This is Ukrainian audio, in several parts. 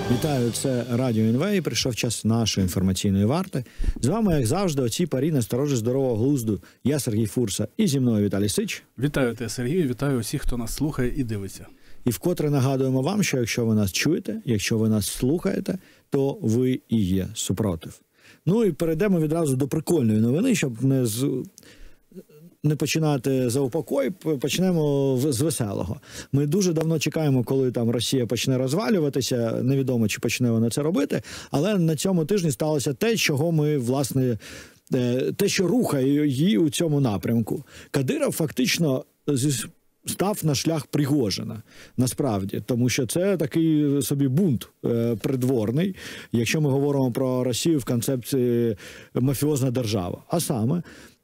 Вітаю, це Радіо НВ, і прийшов час нашої інформаційної варти. З вами, як завжди, о цій порі насторожі здорового глузду. Я Сергій Фурса і зі мною Віталій Сич. Вітаю тебе, Сергію, вітаю усіх, хто нас слухає і дивиться. І вкотре нагадуємо вам, що якщо ви нас чуєте, якщо ви нас слухаєте, то ви і є супротив. Ну і перейдемо відразу до прикольної новини, щоб не починати за упокой, почнемо з веселого. Ми дуже давно чекаємо, коли там Росія почне розвалюватися, невідомо, чи почне вона це робити, але на цьому тижні сталося те, чого ми, власне, те, що рухає її у цьому напрямку. Кадиров фактично став на шлях Пригожина, насправді, тому що це такий собі бунт придворний, якщо ми говоримо про Росію в концепції мафіозна держава. А саме,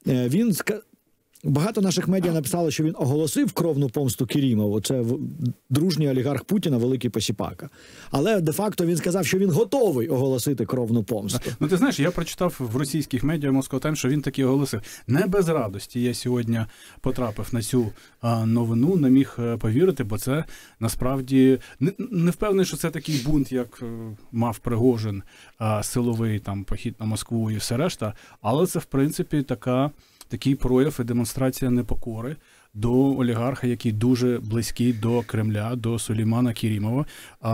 багато наших медіа написали, що він оголосив кровну помсту Керімову. Це дружній олігарх Путіна, великий посіпака. Але де-факто він сказав, що він готовий оголосити кровну помсту. Ну, ти знаєш, я прочитав в російських медіа Moscow Times, що він таки оголосив. Не без радості я сьогодні потрапив на цю новину, не міг повірити, бо це насправді не впевнений, що це такий бунт, як мав Пригожин, силовий там похід на Москву і все решта, але це в принципі такий прояв і демонстрація непокори до олігарха, який дуже близький до Кремля, до Сулеймана Керімова.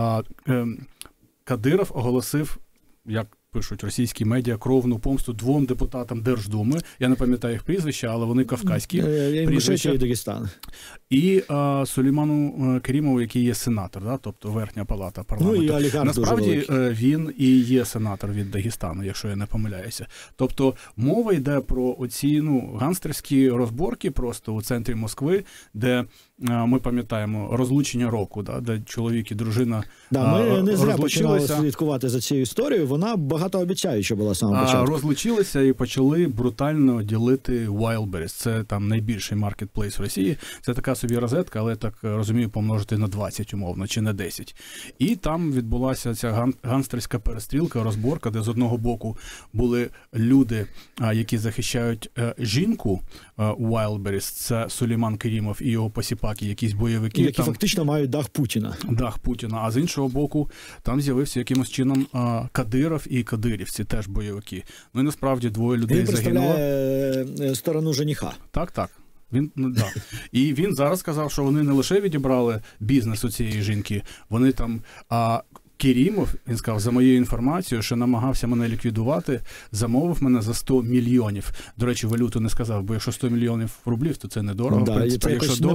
Кадиров оголосив, як пишуть російські медіа, кровну помсту двом депутатам Держдуми. Я не пам'ятаю їх прізвища, але вони кавказькі прізвища. І Дагестан. І Сулейману Керімову, який є сенатор, да? Тобто верхня палата парламенту. Ну, і олігарх насправді він і є сенатор від Дагестану, якщо я не помиляюся. Тобто мова йде про оці гангстерські розборки просто у центрі Москви, де ми пам'ятаємо розлучення року, да? Де чоловік і дружина ми не зря починали слідкувати за цією історією. Вона багатообіцяюча була з самого початку. Розлучилися і почали брутально ділити Wildberries. Це там найбільший маркетплейс в Росії. Це така собі розетка, але, так розумію, помножити на 20 умовно, чи на 10. І там відбулася ця гангстерська перестрілка, розборка, де з одного боку були люди, які захищають жінку Wildberries, це Сулейман Керімов і його посіпаки, якісь бойовики. Які фактично мають дах Путіна. Дах Путіна. А з іншого боку, там з'явився якимось чином Кадиров і кадирівці, теж бойовики. Ну і насправді двоє людей загинуло. Він представляє сторону жениха. Так. І він зараз сказав, що вони не лише відібрали бізнес у цієї жінки, вони там... Керімов, він сказав, за моєю інформацією, що намагався мене ліквідувати, замовив мене за 100 мільйонів. До речі, валюту не сказав, бо якщо 100 мільйонів рублів, то це недорого. Да, в принципі,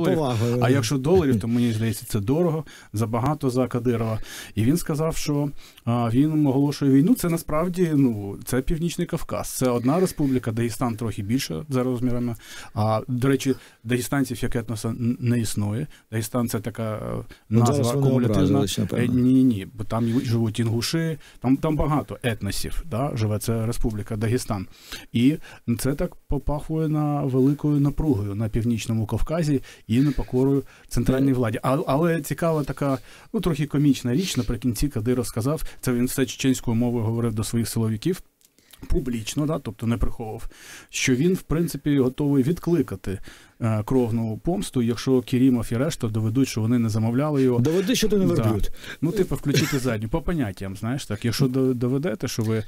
а якщо доларів, то мені здається, це дорого, забагато за Кадирова. І він сказав, що він оголошує війну. Це насправді, це Північний Кавказ. Це одна республіка, Дагестан трохи більше за розмірами. До речі, дагестанців як етноса не існує. Дагестан – це така назва кумулятивна. Ні, бо там живуть інгуші, там багато етносів, живе ця республіка Дагестан. І це так попахує на великою напругою на Північному Кавказі і непокорою центральній владі. Але цікава така, трохи комічна річ, наприкінці Кадиров сказав, це він все чеченською мовою говорив до своїх силовиків, публічно, тобто не приховував, що він, в принципі, готовий відкликати кровну помсту, якщо Керімов і решта доведуть, що вони не замовляли його. Доведи, що ти не верблюд. Включити задню. По поняттям, знаєш, так. Якщо доведете, що ви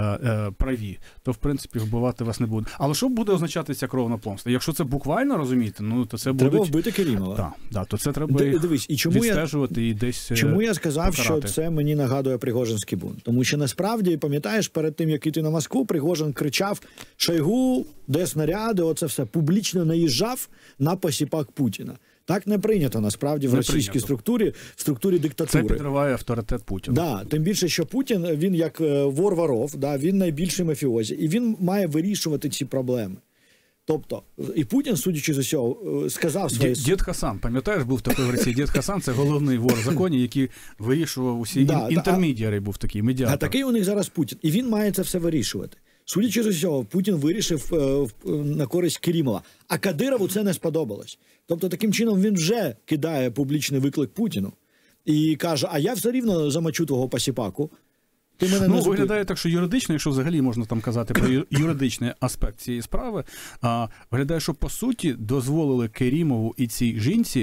праві, то, в принципі, вбивати вас не буде. Але що буде означати ця кровна помста? Якщо це буквально, розумієте, то це буде... Треба вбити Керімова. Так, то це треба відстежувати і десь Чому я сказав, покарати. Що це мені нагадує Пригожинський бунт? Тому що, насправді, пам'ятаєш, перед тим, як іти на Москву, Пригожин кричав: Шойгу, де снаряди, оце все, публічно наїжджав на посіпак Путіна. Так не прийнято, насправді, в російській структурі, в структурі диктатури. Це підриває авторитет Путіна. Да, тим більше, що Путін, він як вор-воров, він найбільший мафіозі, і він має вирішувати ці проблеми. Тобто, і Путін, судячи з усього, сказав свої... Дід Хасан, пам'ятаєш, був такий в Росії Дід Хасан, це головний вор в законі, який вирішував усі інтермедіари, був такий, медіатор. А такий у них зараз Путін, і він має це все вирішувати. Судячи з усього, Путін вирішив на користь Керімова, а Кадирову це не сподобалось. Тобто, таким чином він вже кидає публічний виклик Путіну і каже: а я все рівно замочу твого посіпаку. Виглядає так, що юридично, якщо взагалі можна там казати про юридичний аспект цієї справи, виглядає, що по суті дозволили Керімову і цій жінці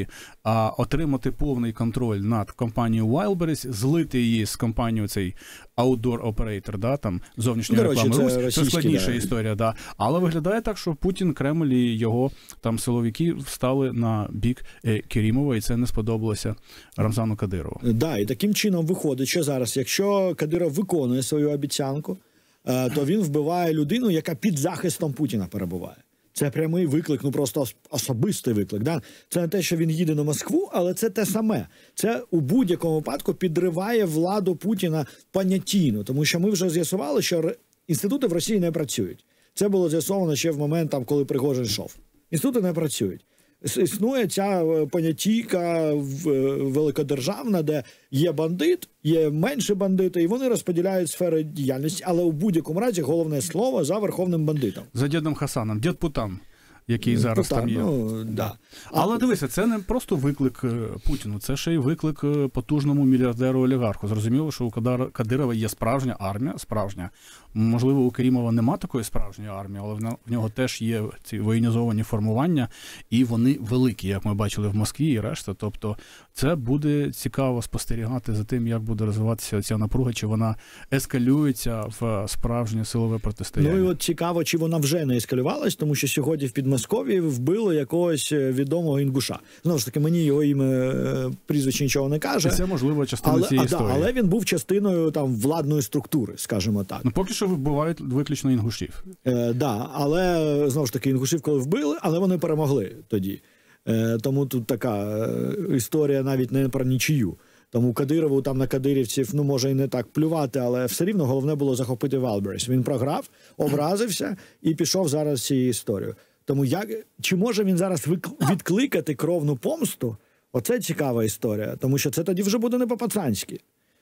отримати повний контроль над компанією Wildberries, злити її з компанією цей Outdoor Operator, да, там зовнішня реклама. Це складніша історія, да. Але виглядає так, що Путін, Кремль і його там силовики встали на бік Керімова, і це не сподобалося Рамзану Кадирову. Да, і таким чином виходить, що зараз, якщо Кадиров виконує свою обіцянку, то він вбиває людину, яка під захистом Путіна перебуває. Це прямий виклик, ну просто особистий виклик. Да? Це не те, що він їде на Москву, але це те саме. Це у будь-якому випадку підриває владу Путіна понятійно, тому що ми вже з'ясували, що інститути в Росії не працюють. Це було з'ясовано ще в момент, там, коли Пригожин йшов. Інститути не працюють. Існує ця понятійка великодержавна, де є бандит, є менші бандити, і вони розподіляють сфери діяльності, але у будь-якому разі головне слово за верховним бандитом. За дідом Хасаном, дід Путан, який зараз там є. Ну, да. Але дивися, це не просто виклик Путіну, це ще й виклик потужному мільярдеру-олігарху. Зрозуміло, що у Кадирова є справжня армія, справжня. Можливо, у Керімова нема такої справжньої армії, але в нього теж є ці воєнізовані формування, і вони великі, як ми бачили в Москві і решта. Тобто це буде цікаво спостерігати за тим, як буде розвиватися ця напруга, чи вона ескалюється в справжнє силове протистояння. Ну і от цікаво, чи вона вже не ескалювалась, тому що сьогодні в Підмосков'ї вбили якогось відомого інгуша. Знову ж таки, мені його ім'я, прізвище нічого не каже. Це, можливо, частина цієї історії. Але він був частиною там владної структури, скажімо так. Ну, поки що вбивають виключно інгушів. Да, але, знову ж таки, інгушів коли вбили, але вони перемогли тоді. Тому тут така історія навіть не про нічию. Тому Кадирову там на кадирівців, ну, може і не так плювати, але все рівно головне було захопити Wildberries. Він програв, образився і пішов зараз цією історією. Тому чи може він зараз відкликати кровну помсту? Оце цікава історія, тому що це тоді вже буде не по-пацанськи.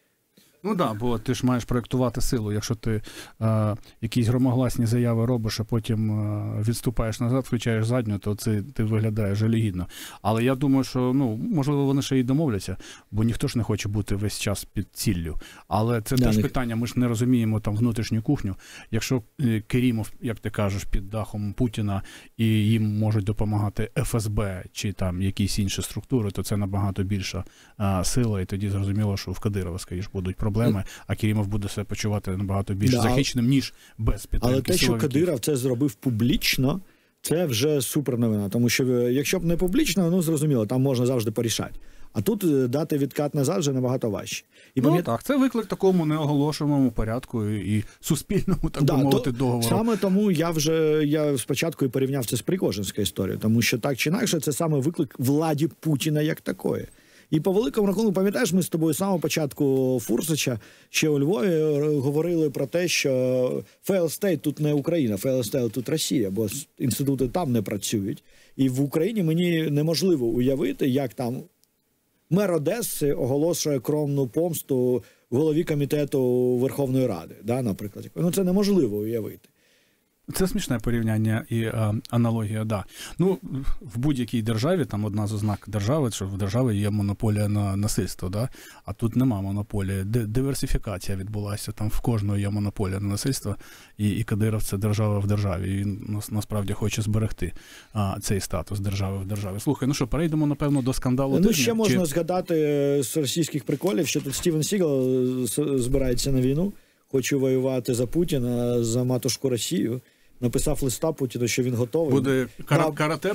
Ну так, бо ти ж маєш проєктувати силу. Якщо ти якісь громогласні заяви робиш, а потім відступаєш назад, включаєш задню, то ти виглядаєш жалюгідно. Але я думаю, що, ну, можливо, вони ще й домовляться, бо ніхто ж не хоче бути весь час під ціллю. Але це теж питання, ми ж не розуміємо там внутрішню кухню. Якщо Керімов, як ти кажеш, під дахом Путіна, і їм можуть допомагати ФСБ чи там якісь інші структури, то це набагато більша сила, і тоді зрозуміло, що в Кадирова, скажімо, будуть проблеми, а Керімов буде себе почувати набагато більш захищеним, ніж без підтримки силовиків. Але те, що Кадиров це зробив публічно, це вже супер новина. Тому що якщо б не публічно, ну зрозуміло, там можна завжди порішати. А тут дати відкат назад вже набагато важче. І так, це виклик такому неоголошеному порядку і суспільному, так би мовити, договору. Саме тому я спочатку і порівняв це з Пригожинською історією, тому що так чи інакше це саме виклик владі Путіна як такої. І по великому рахунку, пам'ятаєш, ми з тобою з самого початку Фурсича ще у Львові говорили про те, що fail state тут не Україна, fail state тут Росія, бо інститути там не працюють. І в Україні мені неможливо уявити, як там мер Одеси оголошує кровну помсту голові комітету Верховної Ради, да, наприклад. Ну, це неможливо уявити. Це смішне порівняння і аналогія, да. Ну, в будь-якій державі, там одна з ознак держави, що в державі є монополія на насильство, да? А тут нема монополії. Диверсифікація відбулася, там в кожного є монополія на насильство, і Кадиров – це держава в державі, і він насправді хоче зберегти цей статус держави в державі. Слухай, ну що, перейдемо, напевно, до скандалу тижня? Ну, ще можна згадати з російських приколів, що тут Стівен Сігал збирається на війну, хоче воювати за Путіна, за матушку Росію. Написав листа Путіну, що він готовий. Буде карате?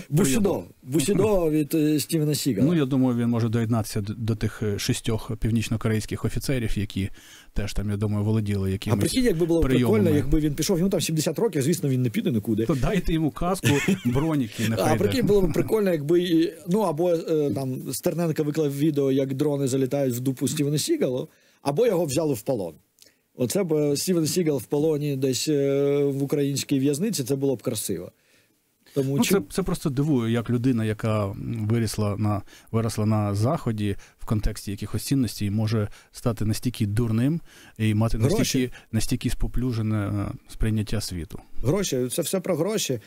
Бусідо від Стівена Сігала. Ну, я думаю, він може доєднатися до тих 6 північно-корейських офіцерів, які теж там, я думаю, володіли якимись прийомами. А прикинь, якби було прикольно, якби він пішов, йому там 70 років, звісно, він не піде нікуди. То дайте йому каску, броніки, нехай. А прикинь, було б прикольно, якби, ну, або там Стерненко виклав відео, як дрони залітають в дупу Стівена Сігалу, або його взяли в полон. Оце б Стівен Сігал в полоні десь в українській в'язниці, це було б красиво. Тому, це просто дивує, як людина, яка виросла на Заході в контексті якихось цінностей, може стати настільки дурним і мати настільки споплюжене сприйняття світу. Гроші, це все про гроші.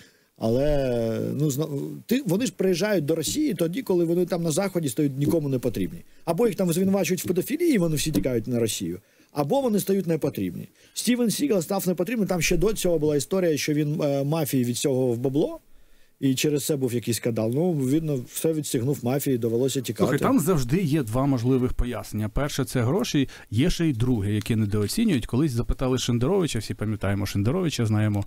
Але вони ж приїжджають до Росії тоді, коли вони там на Заході стають нікому не потрібні. Або їх там звинувачують в педофілії, і вони всі тікають на Росію. Або вони стають непотрібні. Стівен Сігал став непотрібним. Там ще до цього була історія, що він мафії від цього в бабло. і через це був якийсь скандал. Ну, видно, все відстігнув мафії, довелося тікати. Слухай, там завжди є два можливих пояснення. Перше – це гроші, є ще й друге, яке недооцінюють. Колись запитали Шендеровича, всі пам'ятаємо Шендеровича, знаємо,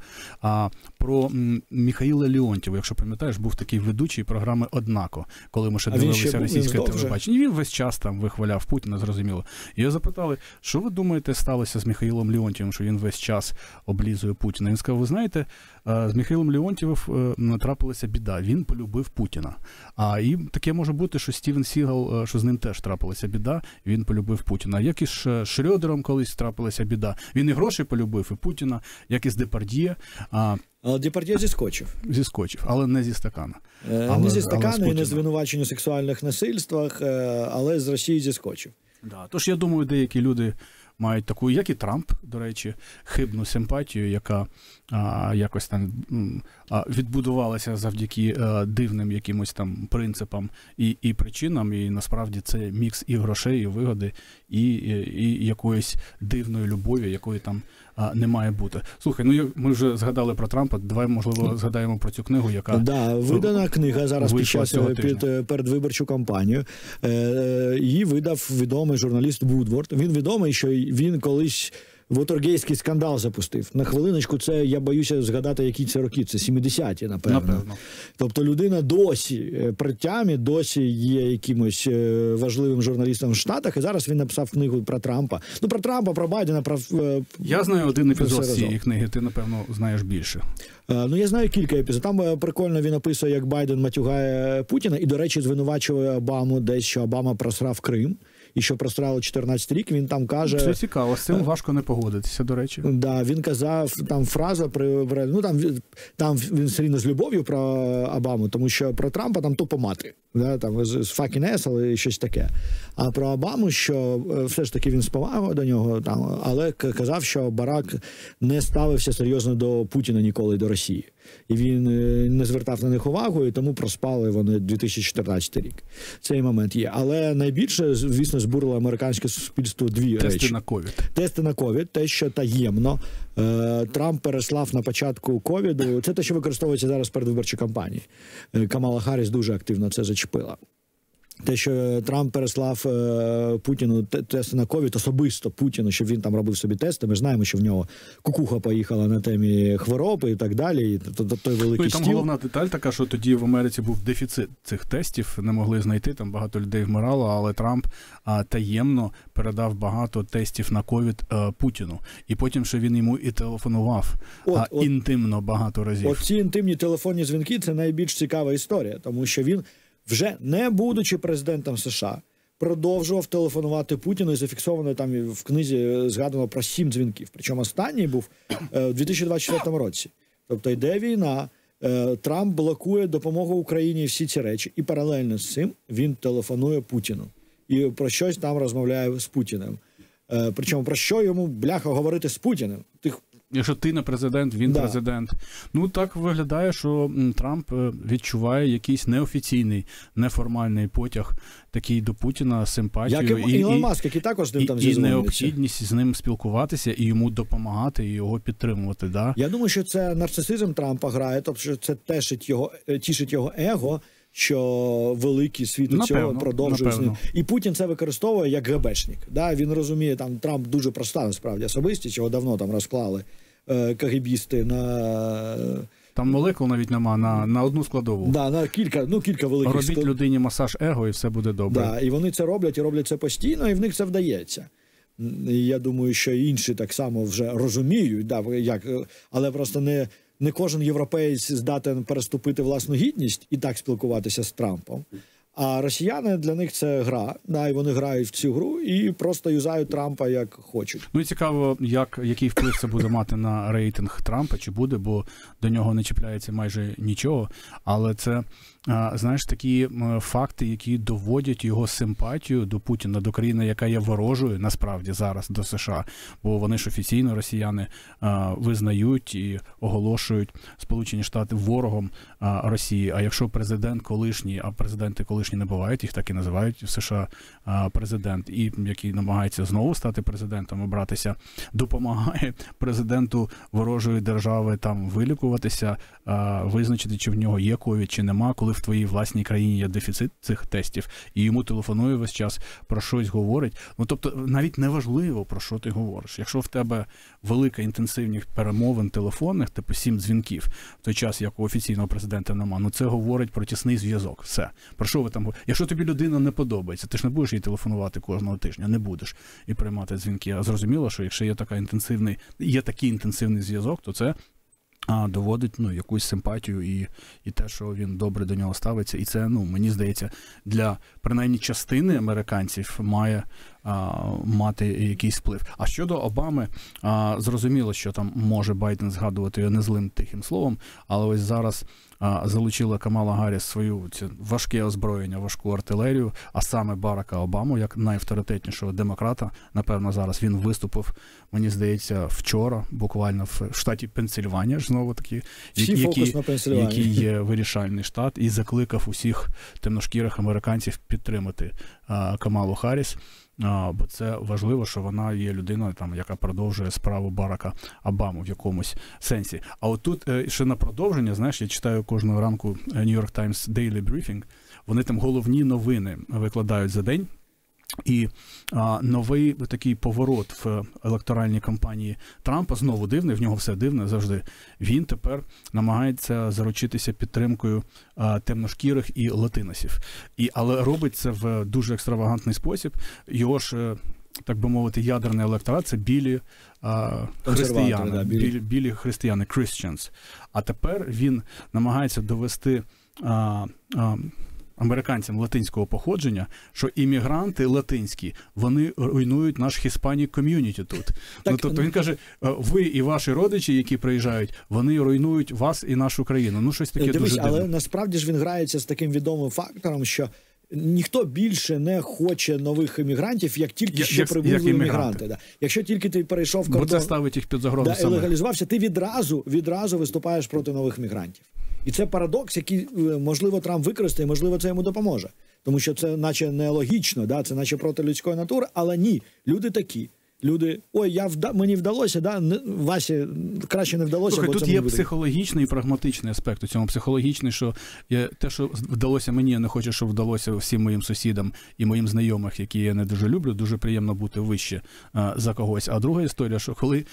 про Михаїла Леонтьєва. Якщо пам'ятаєш, був такий ведучий програми «Однако», коли ми ще дивилися російське телебачення. Він весь час там вихваляв Путіна, зрозуміло. І його запитали, що ви думаєте сталося з Михаїлом Леонтьєвим, що він весь час облізує Путіна? Він сказав, ви знаєте, з Михаїлом Леонтьєвим трапилася біда. Він полюбив Путіна. І таке може бути, що Стівен Сігал, що з ним теж трапилася біда, він полюбив Путіна. Як і з Шрёдером колись трапилася біда. Він і гроші полюбив, і Путіна, як і з Депардьє. Але Депардьє зіскочив. Зіскочив, але не зі стакана. Не зі стакана і не звинувачень у сексуальних насильствах, але з Росії зіскочив. Да. Тож, я думаю, деякі люди мають таку, як і Трамп, до речі, хибну симпатію, яка якось там відбудувалася завдяки дивним якимось там принципам і причинам, і насправді це мікс і грошей, і вигоди, і якоїсь дивної любові, якої там не має бути. Слухай, ну ми вже згадали про Трампа, давай, можливо, згадаємо про цю книгу, яка... Да, видана книга зараз під час передвиборчу кампанію. Її видав відомий журналіст Вудворд. Він відомий, що він колись вотергейський скандал запустив. На хвилиночку, це, я боюся згадати, які це роки, це 70-ті, напевно. Тобто людина досі при тямі, досі є якимось важливим журналістом в Штатах, і зараз він написав книгу про Трампа. Ну, про Трампа, про Байдена, про... Я знаю один епізод цієї книги, ти, напевно, знаєш більше. Ну, я знаю кілька епізодів. Там прикольно він описує, як Байден матюгає Путіна, і, до речі, звинувачує Обаму десь, що Обама просрав Крим. І що прострало 14 рік, він там каже... Це цікаво, з цим важко не погодитися, до речі. Да, він казав, там фраза, ну там він все рівно з любов'ю про Обаму, тому що про Трампа там тупо мати, да, там з fucking ass, і щось таке. А про Обаму, що все ж таки він з повагою до нього, там, але казав, що Барак не ставився серйозно до Путіна ніколи, до Росії. І він не звертав на них увагу, і тому проспали вони 2014 рік. Цей момент є. Але найбільше, звісно, збурило американське суспільство дві речі. Тести на ковід. Тести на ковід, те, що таємно Трамп переслав на початку ковіду. Це те, що використовується зараз в передвиборчій кампанії. Камала Харріс дуже активно це зачепила. Те, що Трамп переслав Путіну тести на ковід, особисто Путіну, щоб він там робив собі тести. Ми ж знаємо, що в нього кукуха поїхала на темі хвороби і так далі. І той великий там стіл. Головна деталь така, що тоді в Америці був дефіцит цих тестів, не могли знайти, там багато людей вмирало, але Трамп таємно передав багато тестів на ковід Путіну. І потім, що він йому і телефонував інтимно багато разів. От ці інтимні телефонні дзвінки – це найбільш цікава історія, тому що він вже не будучи президентом США, продовжував телефонувати Путіну, і зафіксовано там в книзі згадано про 7 дзвінків. Причому останній був у 2024 році. Тобто йде війна, Трамп блокує допомогу Україні і всі ці речі. І паралельно з цим він телефонує Путіну. І про щось там розмовляє з Путіним. Причому про що йому, бляха, говорити з Путіним? Якщо ти не президент, він президент. Ну, так виглядає, що Трамп відчуває якийсь неофіційний, неформальний потяг такий до Путіна, симпатію. Як і Ілон Маск, який також з ним там зізвонюється. І необхідність з ним спілкуватися, і йому допомагати, і його підтримувати. Да? Я думаю, що це нарцисизм Трампа грає, тобто що це тішить його его, що великий світ цього продовжує з ним. І Путін це використовує як ГБшник. Да? Він розуміє, там Трамп дуже проста, насправді, особистість, його давно там розклали КГБісти на... Там молекул навіть нема на одну складову. Да, на кілька великих. Робіть людині масаж его, і все буде добре. Да, і вони це роблять, і роблять це постійно, і в них це вдається. І я думаю, що інші так само вже розуміють, да, як, але просто не кожен європеєць здатен переступити власну гідність і так спілкуватися з Трампом. А росіяни, для них це гра, да, і вони грають в цю гру і просто юзають Трампа як хочуть. Ну і цікаво, який вплив це буде мати на рейтинг Трампа, чи буде, бо до нього не чіпляється майже нічого, але це, знаєш, такі факти, які доводять його симпатію до Путіна, до країни, яка є ворожою, насправді, зараз до США, бо вони ж офіційно, росіяни, визнають і оголошують Сполучені Штати ворогом Росії, а якщо президент колишній, а президенти колишні колишні не бувають, їх так і називають в США президент, і який намагається знову стати президентом, обратися, допомагає президенту ворожої держави там вилікуватися, визначити, чи в нього є ковід, чи нема, коли в твоїй власній країні є дефіцит цих тестів, і йому телефонує весь час, про щось говорить. Ну, тобто, навіть не важливо, про що ти говориш. Якщо в тебе велика інтенсивність перемовин телефонних, типу 7 дзвінків, в той час, як у офіційного президента нема, ну це говорить про тісний зв'язок. Все. Про що ви там говорите? Якщо тобі людина не подобається, ти ж не будеш їй телефонувати кожного тижня, не будеш і приймати дзвінки. А зрозуміло, що якщо є такий інтенсивний зв'язок, то це доводить якусь симпатію і те, що він добре до нього ставиться. І це, мені здається, для принаймні частини американців має мати якийсь вплив. А щодо Обами, зрозуміло, що там може Байден згадувати не злим тихим словом, але ось зараз залучила Камала Гарріс свою важке озброєння, важку артилерію, а саме Барака Обаму, як найавторитетнішого демократа. Напевно, зараз він виступив, мені здається, вчора, буквально в штаті Пенсильванія, знову таки, який є вирішальний штат, і закликав усіх темношкірих американців підтримати Камалу Гарріс. Бо це важливо, що вона є людиною, яка продовжує справу Барака Обами в якомусь сенсі. А от тут ще на продовження, знаєш, я читаю кожного ранку New York Times Daily Briefing, вони там головні новини викладають за день. І новий такий поворот в електоральній кампанії Трампа, знову дивний, в нього все дивне завжди. Він тепер намагається заручитися підтримкою темношкірих і латиносів. Але робить це в дуже екстравагантний спосіб. Його ж, так би мовити, ядерний електорат – це білі християни, білі християни, Christians. А тепер він намагається довести американцям латинського походження, що іммігранти латинські, вони руйнують наш Hispanic community тут. Тобто він каже, ви і ваші родичі, які приїжджають, вони руйнують вас і нашу країну. Щось таке дуже дивне. Але насправді ж він грається з таким відомим фактором, що ніхто більше не хоче нових іммігрантів, як тільки що прибули іммігранти. Да. Якщо тільки ти перейшов кордон, бо це ставить їх під загрозу саме. Легалізувався, ти відразу виступаєш проти нових мігрантів. І це парадокс, який, можливо, Трамп використає, можливо, це йому допоможе. Тому що це наче нелогічно, да? Це наче проти людської натури, але ні, люди такі. Люди, мені вдалося, да? Васі краще не вдалося. Слухай, тут є психологічний і прагматичний аспект у цьому. Психологічний, що те, що вдалося мені, я не хочу, щоб вдалося всім моїм сусідам і моїм знайомих, які я не дуже люблю, дуже приємно бути вище за когось. А друга історія, що коли,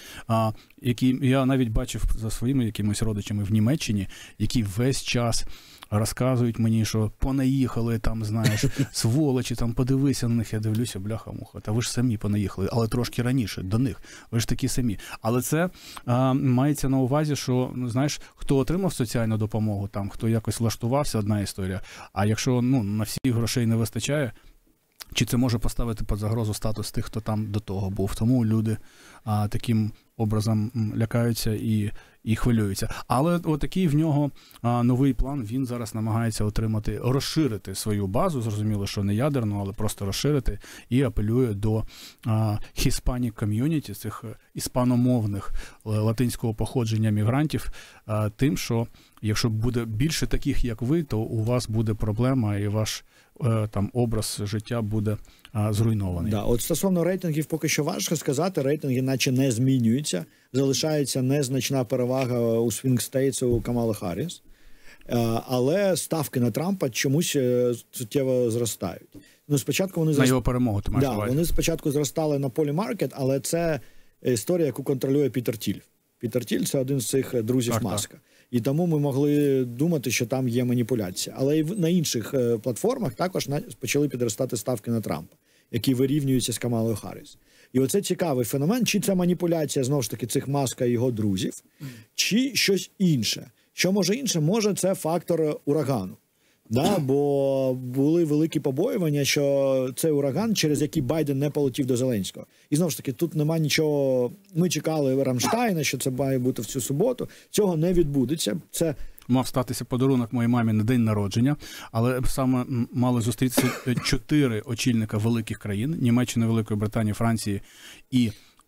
я навіть бачив за своїми якимись родичами в Німеччині, які весь час розказують мені, що понаїхали там, знаєш, сволочі, там подивися на них, я дивлюся, бляха-муха, та ви ж самі понаїхали, але трошки раніше до них, ви ж такі самі. Але це мається на увазі, що, знаєш, хто отримав соціальну допомогу, там, хто якось влаштувався, одна історія, а якщо на всіх грошей не вистачає, чи це може поставити під загрозу статус тих, хто там до того був. Тому люди таким образом лякаються і хвилюються. Але отакий в нього новий план, він зараз намагається розширити свою базу, зрозуміло, що не ядерну, але просто розширити, і апелює до Hispanic community, цих іспаномовних латинського походження мігрантів, тим, що якщо буде більше таких, як ви, то у вас буде проблема, і ваш образ життя буде зруйнований. Да, от стосовно рейтингів поки що важко сказати, рейтинги наче не змінюються, залишається незначна перевага у Swing States у Камали Харріс, але ставки на Трампа чомусь суттєво зростають. Спочатку вони на його перемогу, ти маєш на увазі? Вони спочатку зростали на полі Маркет, але це історія, яку контролює Пітер Тіль. Пітер Тіль – це один з цих друзів Маска. І тому ми могли думати, що там є маніпуляція. Але і на інших платформах також почали підростати ставки на Трампа, які вирівнюються з Камалою Харріс. І оце цікавий феномен. Чи це маніпуляція, знову ж таки, цих Маска і його друзів, чи щось інше. Що може інше? Може це фактор урагану. Да, бо були великі побоювання, що цей ураган, через який Байден не полетів до Зеленського. І знову ж таки, тут нема нічого. Ми чекали Рамштайна, що це має бути в цю суботу. Цього не відбудеться. Це мав статися подарунок моїй мамі на день народження, але саме мали зустрітися 4 очільника великих країн – Німеччини, Великої Британії, Франції і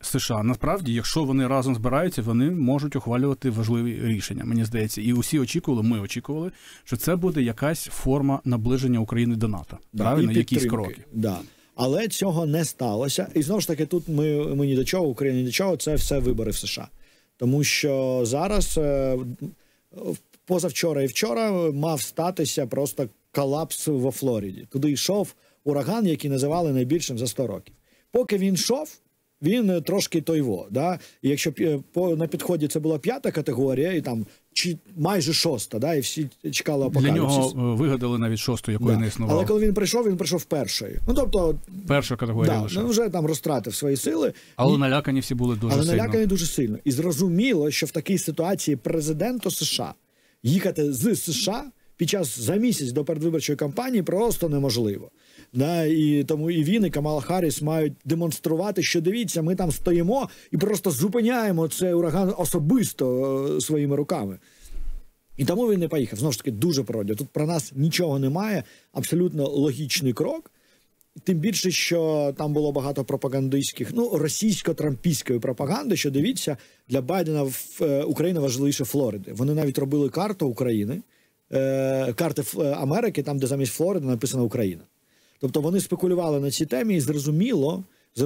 США. Насправді, якщо вони разом збираються, вони можуть ухвалювати важливі рішення, мені здається. І усі очікували, ми очікували, що це буде якась форма наближення України до НАТО. Правильно? Якісь кроки. Да. Але цього не сталося. І знову ж таки, тут ми ні до чого, Україна ні до чого, це все вибори в США. Тому що зараз, позавчора і вчора, мав статися просто колапс во Флориді. Туди йшов ураган, який називали найбільшим за 100 років. Поки він йшов, він трошки тойво. Да? І якщо на підході це була 5-та категорія, і там майже 6-та, да? І всі чекали апокаліпсис. Для нього вигадали навіть 6-ту, якої не існувало. Але коли він прийшов першою. Ну, тобто, перша категорія лише. Ну, вже там розтратив свої сили. Але налякані всі були дуже сильно. І зрозуміло, що в такій ситуації президенту США їхати з США за місяць до передвиборчої кампанії просто неможливо. Да, і тому і він, і Камала Харріс мають демонструвати, що дивіться, ми там стоїмо і просто зупиняємо цей ураган особисто своїми руками. І тому він не поїхав. Знову ж таки, дуже природно. Тут про нас нічого немає, абсолютно логічний крок. Тим більше, що там було багато пропагандистських, російсько-трампійської пропаганди, що дивіться, для Байдена Україна важливіше Флориди. Вони навіть робили карту України, карти Америки, там, де замість Флориди написано Україна. Тобто вони спекулювали на цій темі і зрозуміло,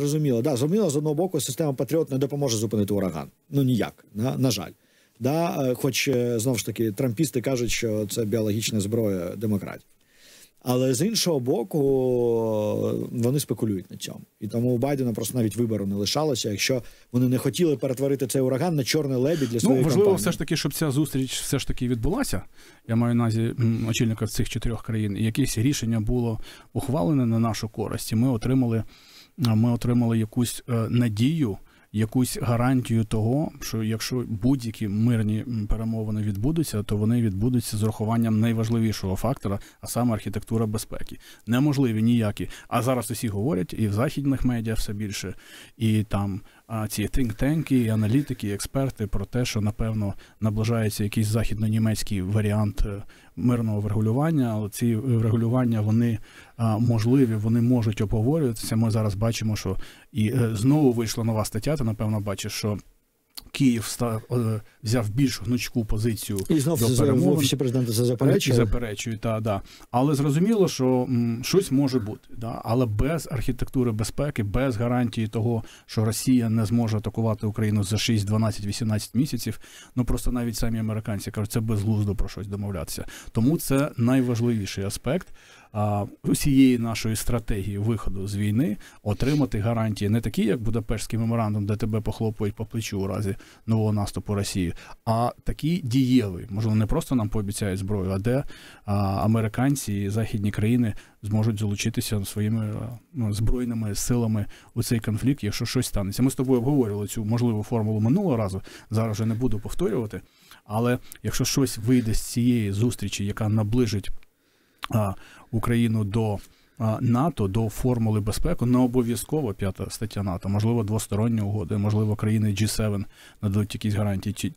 з одного боку, система Патріот не допоможе зупинити ураган. Ну, ніяк, на жаль. Да? Хоч, знову ж таки, трампісти кажуть, що це біологічна зброя демократів. Але з іншого боку, вони спекулюють на цьому. І тому у Байдена просто навіть вибору не лишалося, якщо вони не хотіли перетворити цей ураган на чорний лебідь для своєї важливо кампанії. Все ж таки, щоб ця зустріч все ж таки відбулася. Я маю на увазі очільника цих 4 країн. І якесь рішення було ухвалене на нашу користь. І ми отримали якусь надію, якусь гарантію того, що якщо будь-які мирні перемовини відбудуться, то вони відбудуться з урахуванням найважливішого фактора, а саме архітектура безпеки. Неможливі ніякі. А зараз усі говорять, і в західних медіа все більше, і там ці think-tanки, і аналітики, і експерти про те, що, напевно, наближається якийсь західно-німецький варіант мирного врегулювання, але ці врегулювання, вони можливі, вони можуть обговорюватися. Ми зараз бачимо, що і знову вийшла нова стаття, ти, напевно, бачиш, що Київ взяв більш гнучку позицію і знову в Офісі Президента це заперечує. Але зрозуміло, що щось може бути. Да? Але без архітектури безпеки, без гарантії того, що Росія не зможе атакувати Україну за 6, 12, 18 місяців, просто навіть самі американці кажуть, це безглуздо про щось домовлятися. Тому це найважливіший аспект усієї нашої стратегії виходу з війни – отримати гарантії не такі, як Будапештський меморандум, де тебе похлопують по плечу у разі нового наступу Росії, а такі дієві. Можливо, не просто нам пообіцяють зброю, а де американці і західні країни зможуть залучитися своїми збройними силами у цей конфлікт, якщо щось станеться. Ми з тобою обговорювали цю можливу формулу минулого разу, зараз вже не буду повторювати, але якщо щось вийде з цієї зустрічі, яка наближить Україну до НАТО, до формули безпеки, не обов'язково 5-та стаття НАТО, можливо, двосторонні угоди, можливо, країни G7 нададуть якісь гарантії,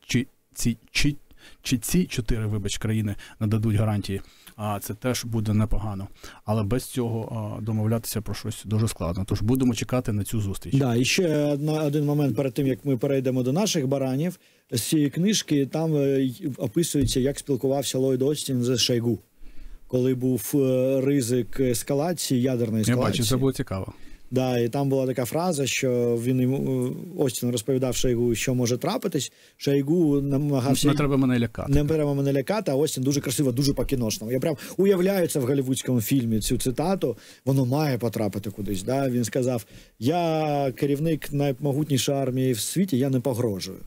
чи ці 4, країни нададуть гарантії, це теж буде непогано. Але без цього домовлятися про щось дуже складно. Тож будемо чекати на цю зустріч. Да, і ще один момент перед тим, як ми перейдемо до наших баранів. З цієї книжки там описується, як спілкувався Ллойд Остін з Шойгу, коли був ризик ескалації, ядерної ескалації. Я бачу, це було цікаво. Да, і там була така фраза, що він йому, Остін розповідав Шойгу, що може трапитись. Шойгу намагався... Не треба мене лякати. Не треба мене лякати, а Остін дуже красиво, дуже по-кіношному. Я прям уявляю це в голлівудському фільмі, цю цитату. Воно має потрапити кудись. Да? Він сказав, я керівник наймогутнішої армії в світі, я не погрожую.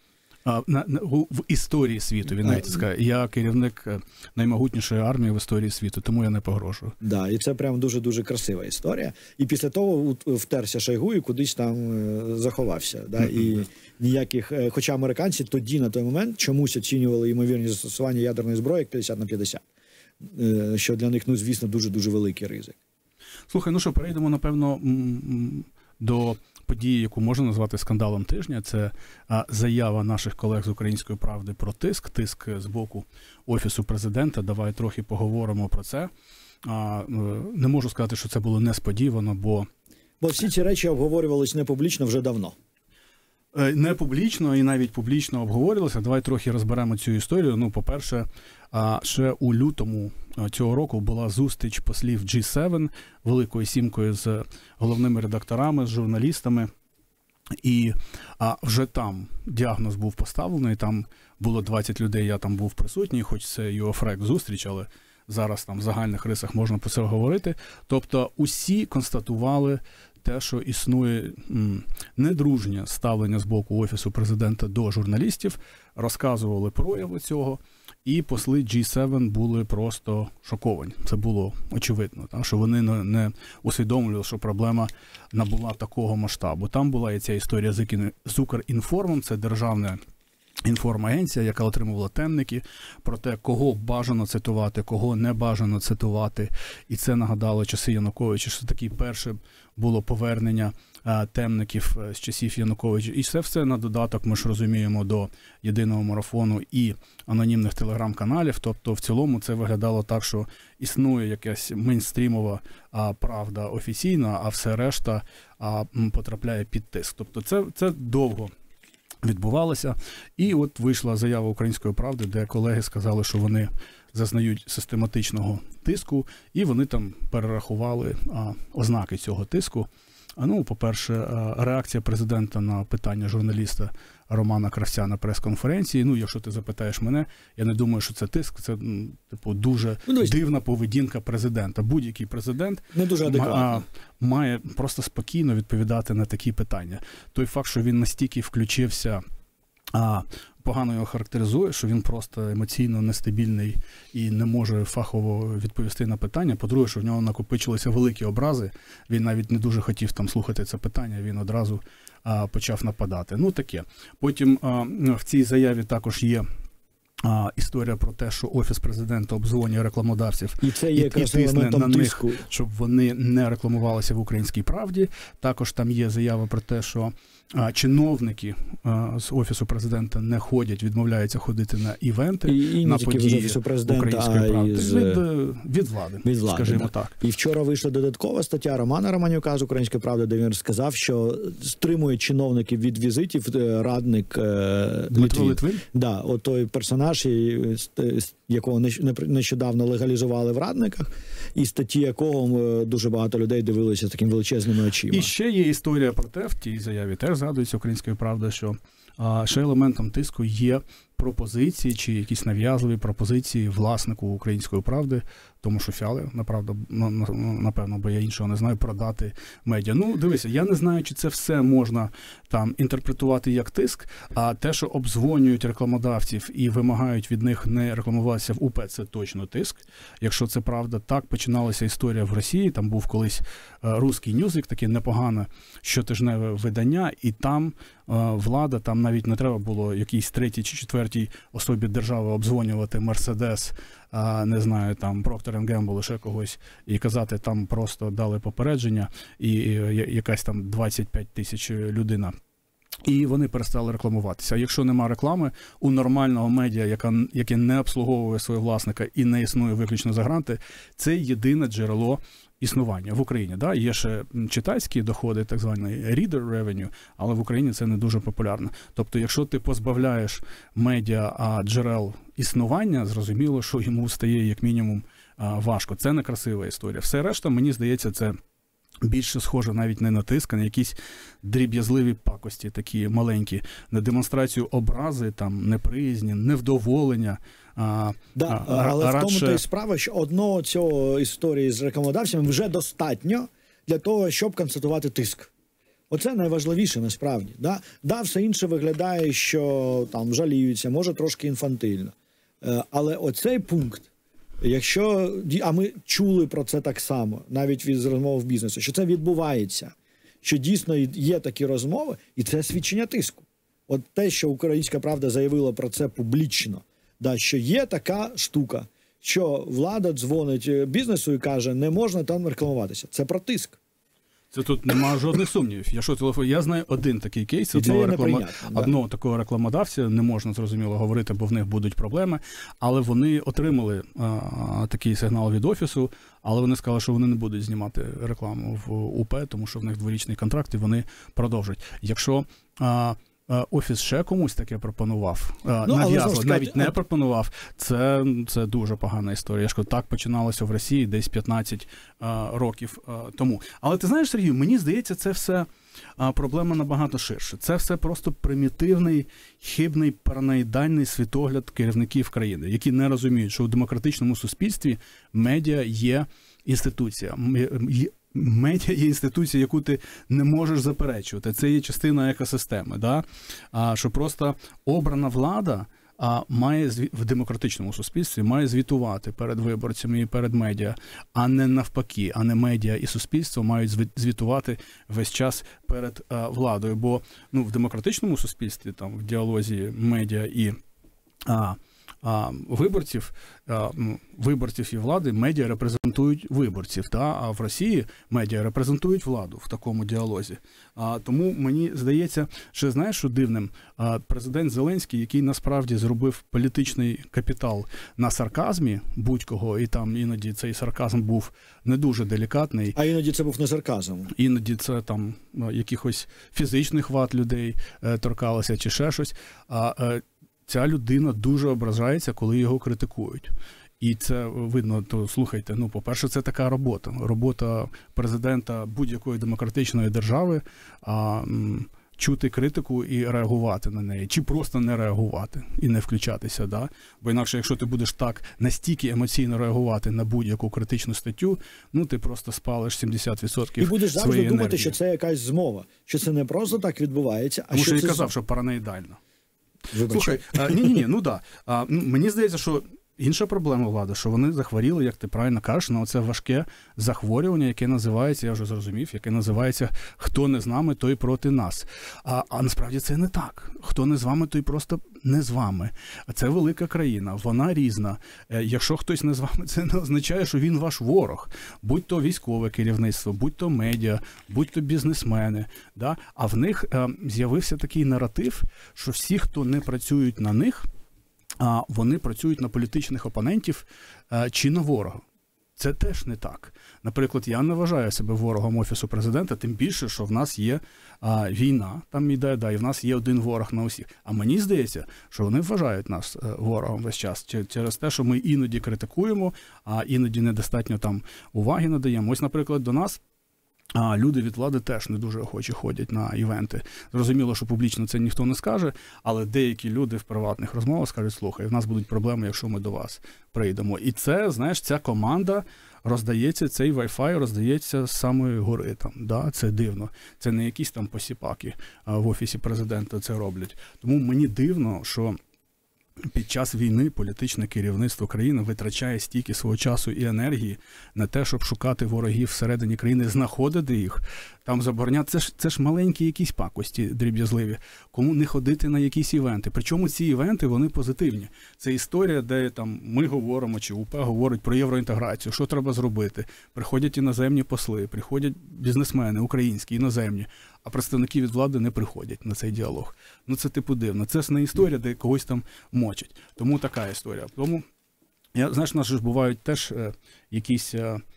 В історії світу, він навіть сказав, я керівник наймогутнішої армії в історії світу, тому я не погрожую. Да, і це прям дуже-дуже красива історія. І після того втерся Шойгу і кудись там заховався. Да? І ніяких, хоча американці тоді, на той момент, чомусь оцінювали ймовірні застосування ядерної зброї як 50/50. Що для них, звісно, дуже-дуже великий ризик. Слухай, перейдемо, напевно, до події, яку можна назвати скандалом тижня. Це заява наших колег з «Української правди» про тиск з боку Офісу Президента. Давай трохи поговоримо про це. Не можу сказати, що це було несподівано, бо всі ці речі обговорювалися не публічно вже давно. Не публічно і навіть публічно обговорювалося. Давай трохи розберемо цю історію. Ну, по-перше, ще у лютому цього року була зустріч послів G7, Великою сімкою з головними редакторами, з журналістами. І вже там діагноз був поставлений, там було 20 людей, я там був присутній, хоч це і офрек зустріч, але зараз там в загальних рисах можна про це говорити. Тобто усі констатували те, що існує недружнє ставлення з боку Офісу президента до журналістів, розказували прояви цього, і посли G7 були просто шоковані. Це було очевидно, так, що вони не усвідомлювали, що проблема набула такого масштабу. Там була і ця історія з Укрінформом, це державна інформагенція, яка отримувала темники про те, кого бажано цитувати, кого не бажано цитувати. І це нагадало часи Януковича, що таке перше було повернення темників з часів Януковича. І це все на додаток, ми ж розуміємо, до єдиного марафону і анонімних телеграм-каналів. Тобто в цілому це виглядало так, що існує якась мейнстрімова правда офіційна, а все решта потрапляє під тиск. Тобто це довго відбувалося. І от вийшла заява «Української правди», де колеги сказали, що вони зазнають систематичного тиску, і вони там перерахували ознаки цього тиску. Ну, по-перше, реакція президента на питання журналіста Романа Кравця на прес-конференції. Ну, якщо ти запитаєш мене, я не думаю, що це тиск, це типу дуже дивна поведінка президента. Будь-який президент не дуже має просто спокійно відповідати на такі питання. Той факт, що він настільки включився, погано його характеризує, що він просто емоційно нестабільний і не може фахово відповісти на питання. По-друге, що в нього накопичилися великі образи, він навіть не дуже хотів там слухати це питання, він одразу почав нападати. Ну, таке. Потім в цій заяві також є історія про те, що Офіс президента обдзвонює рекламодавців і це є і тисне на них, тиску, щоб вони не рекламувалися в «Українській правді». Також там є заява про те, що чиновники з Офісу президента не ходять, відмовляються ходити на івенти, і на не події Офісу президента, «Української правди». Від влади, скажімо да. так. І вчора вийшла додаткова стаття Романа Романюка з «Української правди», де він сказав, що стримує чиновників від візитів радник Дмитро Литвин? Да, от той персонаж, якого нещодавно легалізували в радниках, і статті якого дуже багато людей дивилися з такими величезними очима. І ще є історія про те, в тій заяві теж згадується «Української правди», що ще елементом тиску є пропозиції чи якісь нав'язливі пропозиції власнику «Української правди», тому що Фіали, напевно, бо я іншого не знаю, продати медіа. Ну, дивися, я не знаю, чи це все можна там інтерпретувати як тиск, а те, що обдзвонюють рекламодавців і вимагають від них не рекламуватися в УП, це точно тиск. Якщо це правда, так починалася історія в Росії, там був колись «Русський Ньюзвік», таке непогане щотижневе видання, і там влада, там навіть не треба було якійсь третій чи четвертій особі держави обдзвонювати «Мерседес», не знаю, там Procter & Gamble, ще когось, і казати, там просто дали попередження, і якась там 25 тисяч людина. І вони перестали рекламуватися. А якщо нема реклами, у нормального медіа, яке не обслуговує свого власника і не існує виключно за гранти, це єдине джерело існування в Україні. Да? Є ще читацькі доходи, так званий reader revenue, але в Україні це не дуже популярно. Тобто, якщо ти позбавляєш медіа джерел існування, зрозуміло, що йому стає як мінімум важко. Це не красива історія. Все решта, мені здається, це більше схоже навіть не на тиск, а на якісь дріб'язливі пакості, такі маленькі, на демонстрацію образи, там, неприязні, невдоволення. Але в тому та й справа, що одного цього історії з рекламодавцями вже достатньо для того, щоб констатувати тиск. Оце найважливіше насправді. Да, все інше виглядає, що там жаліються, може трошки інфантильно. Але оцей пункт, якщо, а ми чули про це так само, навіть від розмов бізнесу, що це відбувається, що дійсно є такі розмови, і це свідчення тиску. От те, що «Українська правда» заявила про це публічно, да, що є така штука, що влада дзвонить бізнесу і каже, не можна там рекламуватися. Це про тиск. Це тут немає жодних сумнівів. Я знаю один такий кейс, одного такого рекламодавця, не можна, зрозуміло, говорити, бо в них будуть проблеми, але вони отримали такий сигнал від Офісу, але вони сказали, що вони не будуть знімати рекламу в УП, тому що в них дворічний контракт і вони продовжать. Якщо Офіс ще комусь таке пропонував, нав'язував, навіть не пропонував, це дуже погана історія. Я ж кажу, так починалося в Росії десь 15 років тому. Але ти знаєш, Сергій, мені здається, це все проблема набагато ширше. Це все просто примітивний, хибний, параноїдальний світогляд керівників країни, які не розуміють, що у демократичному суспільстві медіа є інституція. Медіа є інституція, яку ти не можеш заперечувати. Це є частина екосистеми. Да? Що просто обрана влада має в демократичному суспільстві має звітувати перед виборцями і перед медіа, а не навпаки, а не медіа і суспільство мають звітувати весь час перед владою. Бо в демократичному суспільстві, там в діалозі медіа і виборців і влади медіа репрезентують виборців, а в Росії медіа репрезентують владу в такому діалозі. Тому мені здається, що знаєш, що дивним? Президент Зеленський, який насправді зробив політичний капітал на сарказмі будь-кого, і там іноді цей сарказм був не дуже делікатний. А іноді це був не сарказм. Іноді це там якихось фізичних вад людей торкалося чи ще щось. Ця людина дуже ображається, коли його критикують. І це видно, то слухайте, по-перше, це така робота. Робота президента будь-якої демократичної держави чути критику і реагувати на неї. Чи просто не реагувати і не включатися. Да? Бо інакше, якщо ти будеш так настільки емоційно реагувати на будь-яку критичну статтю, ти просто спалиш 70% і будеш завжди думати, енергії. Що це якась змова. Що це не просто так відбувається, а тому що я це казав, що параноїдально. Вибачай. Слухай, мені здається, що інша проблема влади, що вони захворіли, як ти правильно кажеш, на оце важке захворювання, яке називається, я вже зрозумів, яке називається «Хто не з нами, той проти нас». А насправді це не так. Хто не з вами, той просто не з вами. Це велика країна, вона різна. Якщо хтось не з вами, це не означає, що він ваш ворог. Будь то військове керівництво, будь то медіа, будь то бізнесмени. Да? А в них з'явився такий наратив, що всі, хто не працюють на них, вони працюють на політичних опонентів чи на ворога. Це теж не так. Наприклад, я не вважаю себе ворогом Офісу Президента, тим більше, що в нас є війна, там іде, і в нас є один ворог на усіх. А мені здається, що вони вважають нас ворогом весь час через те, що ми іноді критикуємо, а іноді недостатньо там уваги надаємо. Ось, наприклад, до нас люди від влади теж не дуже охоче ходять на івенти. Зрозуміло, що публічно це ніхто не скаже, але деякі люди в приватних розмовах скажуть: слухай, в нас будуть проблеми, якщо ми до вас прийдемо. І це, знаєш, ця команда роздається, цей Wi-Fi роздається з самої гори. Там, да? Це дивно. Це не якісь там посіпаки в Офісі Президента це роблять. Тому мені дивно, що під час війни політичне керівництво країни витрачає стільки свого часу і енергії на те, щоб шукати ворогів всередині країни, знаходити їх, там забороняти. Це ж маленькі якісь пакості дріб'язливі. Кому не ходити на якісь івенти. Причому ці івенти, вони позитивні. Це історія, де там ми говоримо, чи УП говорить про євроінтеграцію, що треба зробити. Приходять іноземні посли, приходять бізнесмени, українські, іноземні, а представники від влади не приходять на цей діалог. Це типу дивно. Це ж не історія, де когось там мочать. Тому така історія. Тому, знаєш, у нас ж бувають теж якісь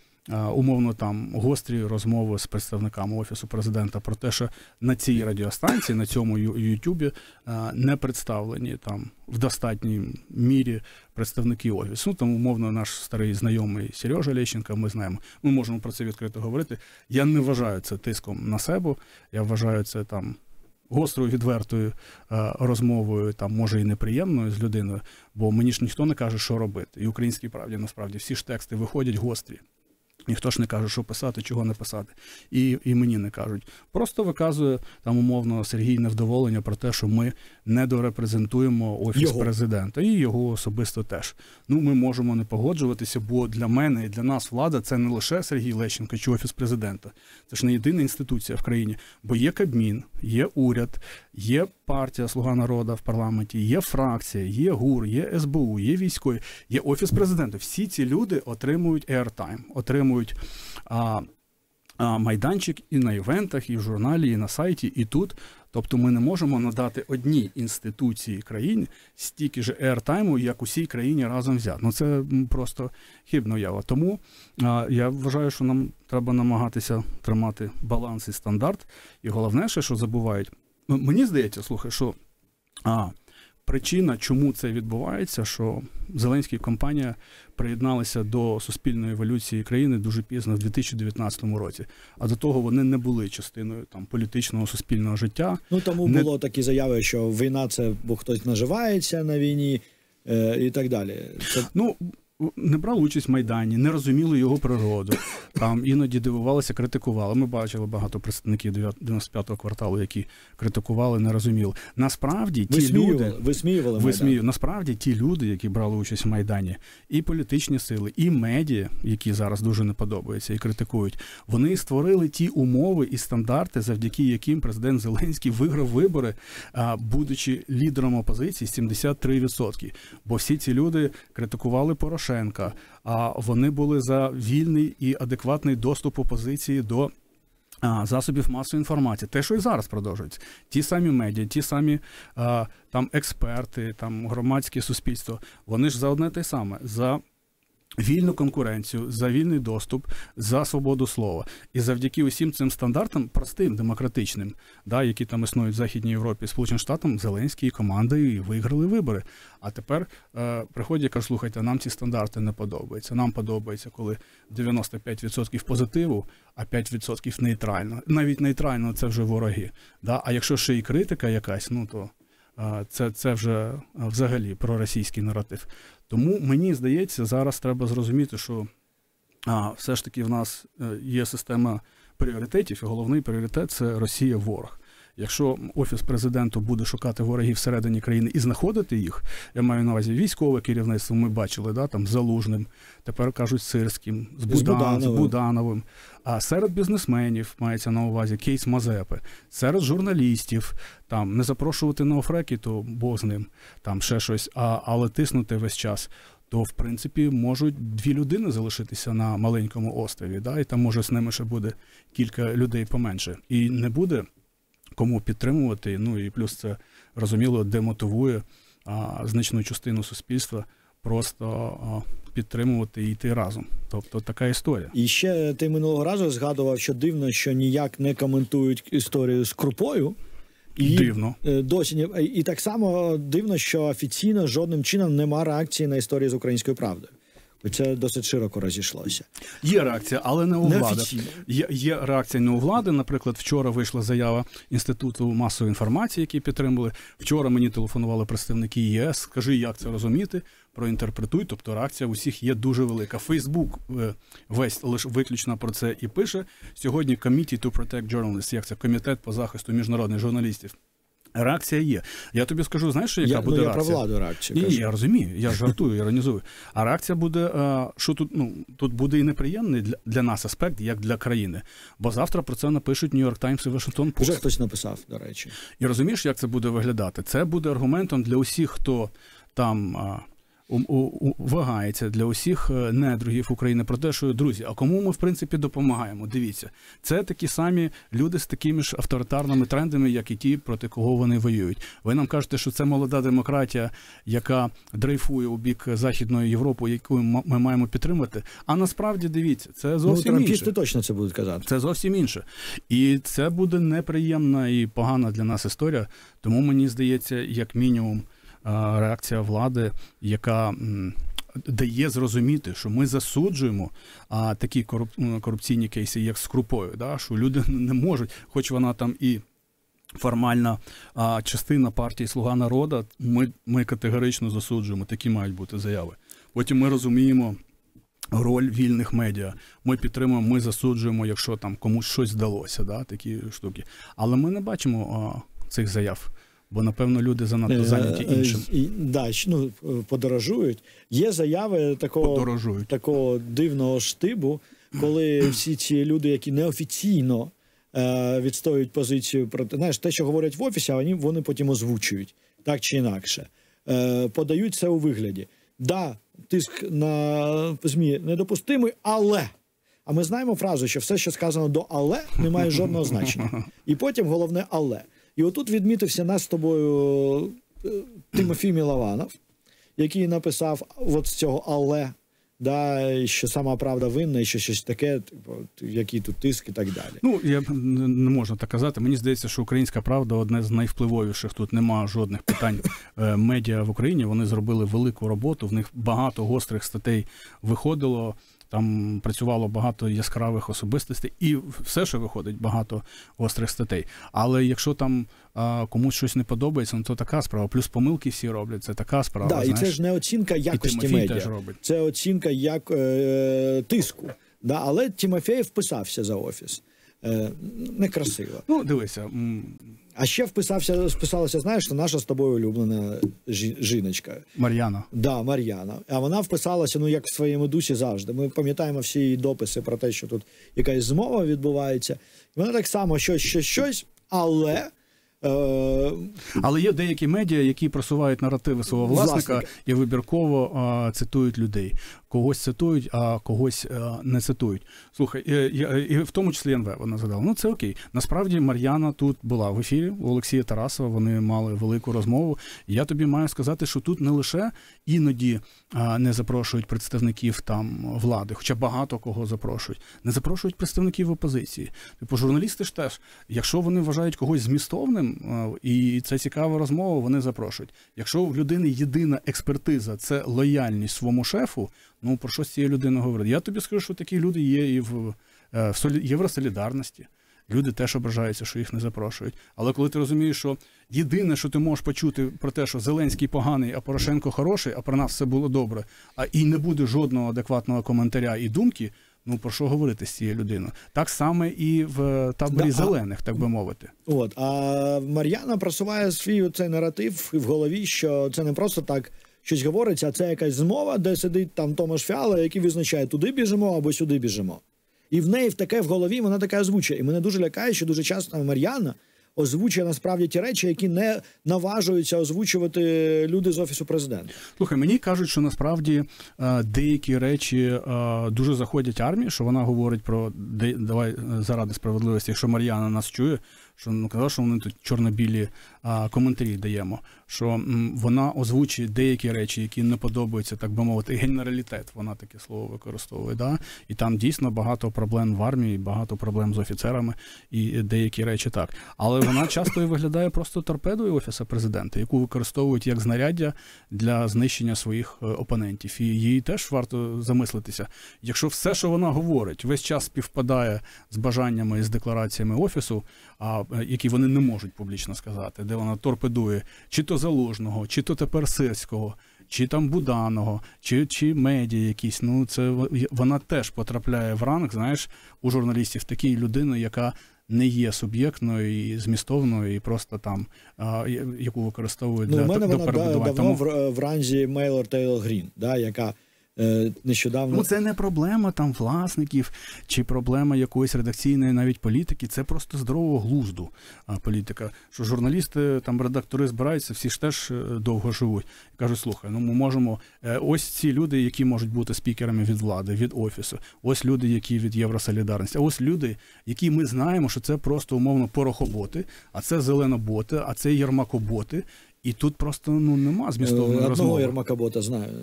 умовно там гострі розмови з представниками Офісу Президента про те, що на цій радіостанції, на цьому Ютубі не представлені там в достатній мірі представники Офісу. Там, умовно, наш старий знайомий Сережа Лещенко, ми знаємо, ми можемо про це відкрито говорити. Я не вважаю це тиском на себе, я вважаю це там гострою, відвертою розмовою, там, може і неприємною з людиною, бо мені ж ніхто не каже, що робити. І «Українській правді» насправді всі ж тексти виходять гострі. Ніхто ж не каже, що писати, чого не писати. І мені не кажуть. Просто виказує там умовно Сергій невдоволення про те, що ми недорепрезентуємо Офіс Президента. І його особисто теж. Ми можемо не погоджуватися, бо для мене і для нас влада – це не лише Сергій Лещенко чи Офіс Президента. Це ж не єдина інституція в країні. Бо є Кабмін, є уряд, є партія «Слуга народу» в парламенті, є фракція, є ГУР, є СБУ, є військові, є Офіс Президента. Всі ці люди отримують airtime, отримують майданчик і на івентах, і в журналі, і на сайті, і тут. Тобто ми не можемо надати одній інституції країни стільки ж airtime, як усій країні разом взяти. Це просто хибна уява. Тому я вважаю, що нам треба намагатися тримати баланс і стандарт. І головне, що забувають, Мені здається, слухай, що причина, чому це відбувається, що Зеленський і компанія приєдналися до суспільної еволюції країни дуже пізно, в 2019 році. А до того вони не були частиною там політичного суспільного життя. Ну, тому було такі заяви, що війна – це бо хтось наживається на війні і так далі. Це... Ну, не брали участь в Майдані, не розуміли його природу. Там іноді дивувалися, критикували. Ми бачили багато представників 95-го кварталу, які критикували, не розуміли. Насправді насправді ті люди, які брали участь в Майдані, і політичні сили, і медіа, які зараз дуже не подобаються і критикують, вони створили ті умови і стандарти, завдяки яким президент Зеленський виграв вибори, будучи лідером опозиції 73%. Бо всі ці люди критикували Порошенка, а вони були за вільний і адекватний доступ опозиції до засобів масової інформації. Те, що і зараз продовжується. Ті самі медіа, ті самі там експерти, там громадське суспільство, вони ж за одне те саме, за вільну конкуренцію, за вільний доступ, за свободу слова. І завдяки усім цим стандартам, простим, демократичним, які там існують в Західній Європі, Сполученим Штатам, Зеленський і команда і виграли вибори. А тепер приходять і кажуть, слухайте, нам ці стандарти не подобаються. Нам подобається, коли 95% позитиву, а 5% нейтрально. Навіть нейтрально – це вже вороги. А якщо ще і критика якась, то це вже взагалі проросійський наратив. Тому, мені здається, зараз треба зрозуміти, що все ж таки в нас є система пріоритетів, і головний пріоритет – це Росія-ворог. Якщо Офіс президенту буде шукати ворогів всередині країни і знаходити їх, я маю на увазі військове керівництво, ми бачили, там, з Залужним, тепер кажуть Сирським, з Будановим. А серед бізнесменів, мається на увазі, кейс Мазепи, серед журналістів, там, не запрошувати на офреки, то Бог з ним, там ще щось, але тиснути весь час, то, в принципі, можуть 2 людини залишитися на маленькому острові, і там, може, з ними ще буде кілька людей поменше. І не буде кому підтримувати, і плюс це, розуміло, демотивує значну частину суспільства просто підтримувати і йти разом. Тобто така історія. І ще ти минулого разу згадував, що дивно, що ніяк не коментують історію з Крупою. Дивно. Досі. І так само дивно, що офіційно жодним чином нема реакції на історію з Українською правдою. Це досить широко розійшлося. Є реакція, але не у влади. Є реакція не у влади. Наприклад, вчора вийшла заява Інституту масової інформації, які підтримали. Вчора мені телефонували представники ЄС. Скажи, як це розуміти, проінтерпретуй. Тобто реакція усіх є дуже велика. Фейсбук весь лише виключно про це і пише. Сьогодні Committee to Protect Journalists, як це комітет по захисту міжнародних журналістів. Реакція є. Я тобі скажу, знаєш, яка буде реакція? Я про владу реакцію. Ні, я розумію, я жартую, іронізую. А реакція буде, що тут буде і неприємний для нас аспект, як для країни. Бо завтра про це напишуть New York Times і Washington Post. Вже хтось написав, до речі. І розумієш, як це буде виглядати? Це буде аргументом для усіх, хто там вагається, для усіх недругів України про те, що, друзі, а кому ми, в принципі, допомагаємо? Дивіться, це такі самі люди з такими ж авторитарними трендами, як і ті, проти кого вони воюють. Ви нам кажете, що це молода демократія, яка дрейфує у бік Західної Європи, яку ми маємо підтримати. А насправді, дивіться, це зовсім інше. Трампісти точно це будуть казати. Це зовсім інше. І це буде неприємна і погана для нас історія. Тому, мені здається, як мінімум, реакція влади, яка дає зрозуміти, що ми засуджуємо такі корупційні кейси, як з Крупою, що люди не можуть, хоч вона там і формальна частина партії «Слуга народу», ми категорично засуджуємо, такі мають бути заяви. Потім ми розуміємо роль вільних медіа. Ми підтримуємо, ми засуджуємо, якщо там комусь щось здалося, такі штуки. Але ми не бачимо цих заяв. Бо, напевно, люди занадто зайняті іншим. Подорожують. Є заяви такого дивного штибу, коли всі ці люди, які неофіційно відстоюють позицію проти, знаєш, те, що говорять в офісі, а вони потім озвучують, так чи інакше. Подають це у вигляді. Тиск на ЗМІ недопустимий, але... А ми знаємо фразу, що все, що сказано до «але», не має жодного значення. І потім головне «але». І отут відмітився нас з тобою Тимофій Милованов, який написав от з цього «але» да, що сама правда винна, і що щось таке, типу, який тут тиск і так далі. Ну, я не можу так казати. Мені здається, що «Українська правда» одне з найвпливовіших. Тут нема жодних питань. Медіа в Україні, вони зробили велику роботу, в них багато гострих статей виходило, там працювало багато яскравих особистостей, і все, що виходить, багато гострих статей. Але якщо там комусь щось не подобається, ну то така справа. Плюс помилки всі роблять, це така справа. Да, і це ж не оцінка якості медіа, це оцінка тиску. Да, але Тимофєєв вписався за офіс. Некрасиво. Ну, дивися. А ще вписалася, знаєш, наша з тобою улюблена жіночка. Мар'яна. Да, Мар'яна. А вона вписалася, ну, як в своєму дусі завжди. Ми пам'ятаємо всі її дописи про те, що тут якась змова відбувається. Вона так само щось, але... Але є деякі медіа, які просувають наративи свого власника і вибірково цитують людей. Когось цитують, а когось не цитують. Слухай, і в тому числі НВ вона згадала. Ну, це окей. Насправді Мар'яна тут була в ефірі у Олексія Тарасова, вони мали велику розмову. І я тобі маю сказати, що тут не лише іноді не запрошують представників там влади, хоча багато кого запрошують. Не запрошують представників опозиції. Типу, журналісти ж теж, якщо вони вважають когось змістовним, і це цікава розмова, вони запрошують. Якщо в людини єдина експертиза – це лояльність своєму шефу, ну, про що з цією людиною говорити? Я тобі скажу, що такі люди є і в Євросолідарності. Люди теж ображаються, що їх не запрошують. Але коли ти розумієш, що єдине, що ти можеш почути про те, що Зеленський поганий, а Порошенко хороший, а про нас все було добре, і не буде жодного адекватного коментаря і думки, ну, про що говорити з цією людиною? Так само і в таборі зелених, так би мовити. От, а Мар'яна просуває свій цей наратив в голові, що це не просто так щось говориться, а це якась змова, де сидить там Томаш Фіала, який визначає, туди біжимо або сюди біжимо. І в неї таке в голові, вона таке озвучує. І мене дуже лякає, що дуже часто Мар'яна озвучує насправді ті речі, які не наважуються озвучувати люди з Офісу Президента. Слухай, мені кажуть, що насправді деякі речі дуже заходять армії, що вона говорить про, давай заради справедливості, якщо Мар'яна нас чує, що ну, казав, що вони тут чорно-білі коментарі даємо, що вона озвучує деякі речі, які не подобаються, так би мовити, генералітет, вона таке слово використовує, да? І там дійсно багато проблем в армії, багато проблем з офіцерами і деякі речі так. Але вона часто і виглядає просто торпедою Офісу Президента, яку використовують як знаряддя для знищення своїх опонентів. І їй теж варто замислитися. Якщо все, що вона говорить, весь час співпадає з бажаннями і з деклараціями Офісу, які вони не можуть публічно сказати, де вона торпедує чи то Залужного, чи то тепер Сирського, чи там Буданого, чи медіа якісь, ну це вона теж потрапляє в ранг, знаєш, у журналістів такої людини, яка не є суб'єктною і змістовною, і просто там, яку використовують для перебудування. Вона давно в ранзі Мейлор Тейлор Грін, да, яка нещодавно... Ну, це не проблема там власників, чи проблема якоїсь редакційної навіть політики, це просто здорового глузду політика. Що журналісти, там редактори збираються, всі ж теж довго живуть. І кажуть, слухай, ну ми можемо... Ось ці люди, які можуть бути спікерами від влади, від Офісу. Ось люди, які від Євросолідарності. А ось люди, які ми знаємо, що це просто умовно порохоботи, а це зеленоботи, а це єрмакоботи. І тут просто нема змістовної розмови. Одного Єрмака-бота знаю.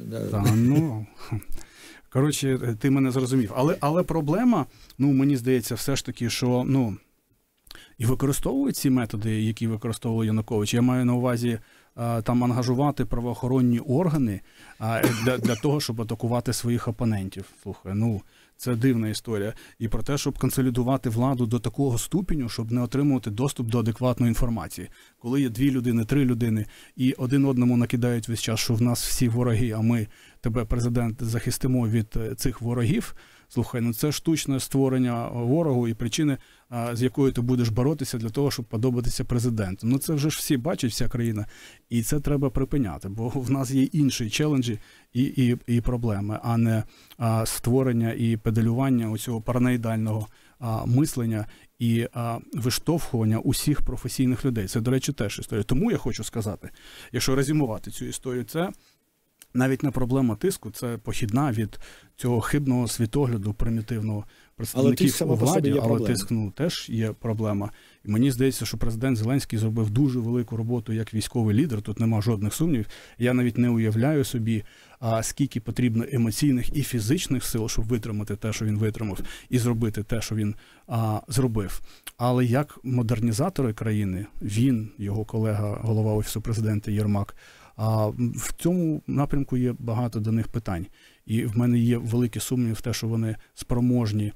Коротше, ти мене зрозумів. Але проблема, мені здається, все ж таки, що, і використовують ці методи, які використовував Янукович. Я маю на увазі там ангажувати правоохоронні органи для того, щоб атакувати своїх опонентів. Слухай, це дивна історія. І про те, щоб консолідувати владу до такого ступеню, щоб не отримувати доступ до адекватної інформації. Коли є 2 людини, 3 людини, і один одному накидають весь час, що в нас всі вороги, а ми тебе, президент, захистимо від цих ворогів. Слухай, це штучне створення ворогу і причини, з якою ти будеш боротися для того, щоб подобатися президенту. Це вже ж всі бачать, вся країна. І це треба припиняти, бо в нас є інші челенджі і проблеми, а не створення і педалювання оцього параноїдального мислення і виштовхування усіх професійних людей. Це, до речі, теж історія. Тому я хочу сказати, якщо резюмувати цю історію, це навіть не проблема тиску, це похідна від цього хибного світогляду примітивного представників у владі, але тиск теж є проблема. І мені здається, що президент Зеленський зробив дуже велику роботу як військовий лідер, тут нема жодних сумнівів. Я навіть не уявляю собі, скільки потрібно емоційних і фізичних сил, щоб витримати те, що він витримав, і зробити те, що він зробив. Але як модернізатори країни, він, його колега, голова Офісу президента Єрмак, в цьому напрямку є багато до них питань. І в мене є великі сумніви в те, що вони спроможні